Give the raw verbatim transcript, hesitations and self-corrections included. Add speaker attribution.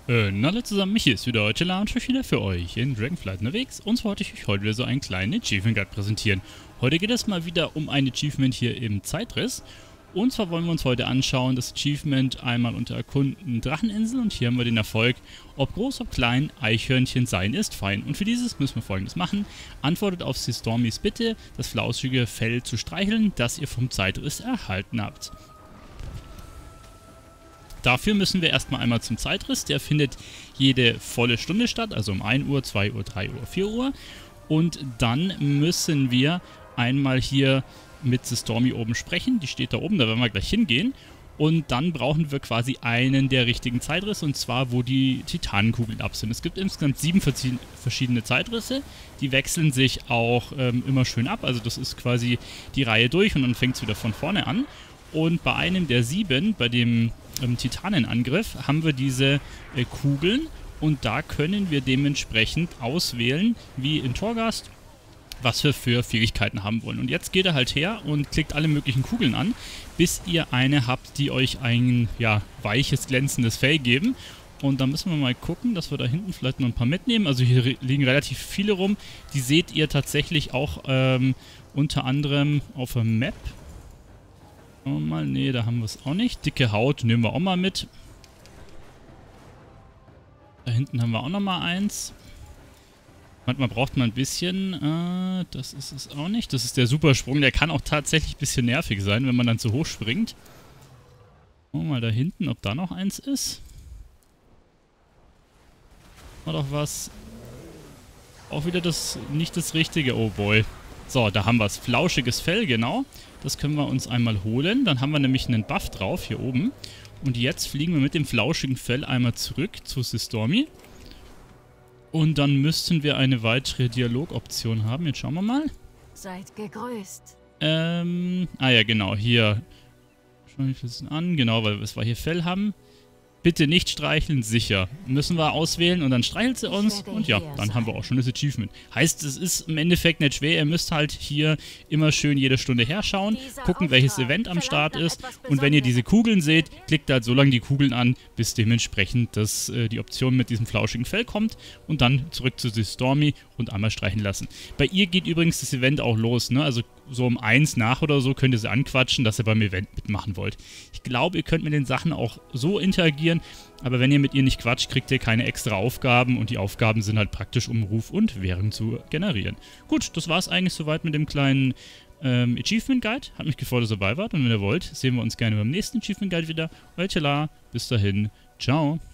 Speaker 1: Äh, na alle zusammen, Michi ist wieder heute und wieder für euch in Dragonflight unterwegs und zwar wollte ich euch heute wieder so einen kleinen Achievement Guide präsentieren. Heute geht es mal wieder um ein Achievement hier im Zeitriss und zwar wollen wir uns heute anschauen das Achievement einmal unter Erkunden Dracheninsel und hier haben wir den Erfolg, ob groß, ob klein, Eichhörnchen sein ist fein. Und für dieses müssen wir folgendes machen, antwortet auf Stormys Bitte, das flauschige Fell zu streicheln, das ihr vom Zeitriss erhalten habt. Dafür müssen wir erstmal einmal zum Zeitriss, der findet jede volle Stunde statt, also um ein Uhr, zwei Uhr, drei Uhr, vier Uhr. Und dann müssen wir einmal hier mit Stormy oben sprechen, die steht da oben, da werden wir gleich hingehen. Und dann brauchen wir quasi einen der richtigen Zeitrisse, und zwar wo die Titanenkugeln ab sind. Es gibt insgesamt sieben verschiedene Zeitrisse, die wechseln sich auch ähm, immer schön ab, also das ist quasi die Reihe durch und dann fängt es wieder von vorne an. Und bei einem der sieben, bei dem ähm, Titanenangriff, haben wir diese äh, Kugeln und da können wir dementsprechend auswählen, wie in Torghast, was wir für Fähigkeiten haben wollen. Und jetzt geht er halt her und klickt alle möglichen Kugeln an, bis ihr eine habt, die euch ein ja, weiches, glänzendes Fell geben. Und dann müssen wir mal gucken, dass wir da hinten vielleicht noch ein paar mitnehmen. Also hier liegen relativ viele rum. Die seht ihr tatsächlich auch ähm, unter anderem auf der Map. Mal, nee, da haben wir es auch nicht. Dicke Haut nehmen wir auch mal mit. Da hinten haben wir auch noch mal eins. Manchmal braucht man ein bisschen. Äh, das ist es auch nicht. Das ist der Supersprung. Der kann auch tatsächlich ein bisschen nervig sein, wenn man dann zu hoch springt. Schauen wir mal da hinten, ob da noch eins ist. War doch was. Auch wieder das, nicht das Richtige. Oh boy. So, da haben wir es. Flauschiges Fell, genau. Das können wir uns einmal holen. Dann haben wir nämlich einen Buff drauf, hier oben. Und jetzt fliegen wir mit dem flauschigen Fell einmal zurück zu Stormy. Und dann müssten wir eine weitere Dialogoption haben. Jetzt schauen wir mal.
Speaker 2: Seid gegrüßt.
Speaker 1: Ähm, ah ja, genau, hier. Schauen wir uns das an. Genau, weil wir hier Fell haben. Bitte nicht streicheln, sicher. Müssen wir auswählen und dann streichelt sie uns und ja, dann haben wir auch schon das Achievement. Heißt, es ist im Endeffekt nicht schwer, ihr müsst halt hier immer schön jede Stunde herschauen, gucken, welches Event am Start ist und wenn ihr diese Kugeln seht, klickt halt so lange die Kugeln an, bis dementsprechend das, äh, die Option mit diesem flauschigen Fell kommt und dann zurück zu Stormy und einmal streichen lassen. Bei ihr geht übrigens das Event auch los, ne? Also so um eins nach oder so könnt ihr sie anquatschen, dass ihr beim Event mitmachen wollt. Ich glaube, ihr könnt mit den Sachen auch so interagieren, aber wenn ihr mit ihr nicht quatscht, kriegt ihr keine extra Aufgaben und die Aufgaben sind halt praktisch, um Ruf und Währung zu generieren. Gut, das war es eigentlich soweit mit dem kleinen ähm, Achievement Guide. Hat mich gefreut, dass ihr dabei wart und wenn ihr wollt, sehen wir uns gerne beim nächsten Achievement Guide wieder. Euer Tela, bis dahin, ciao.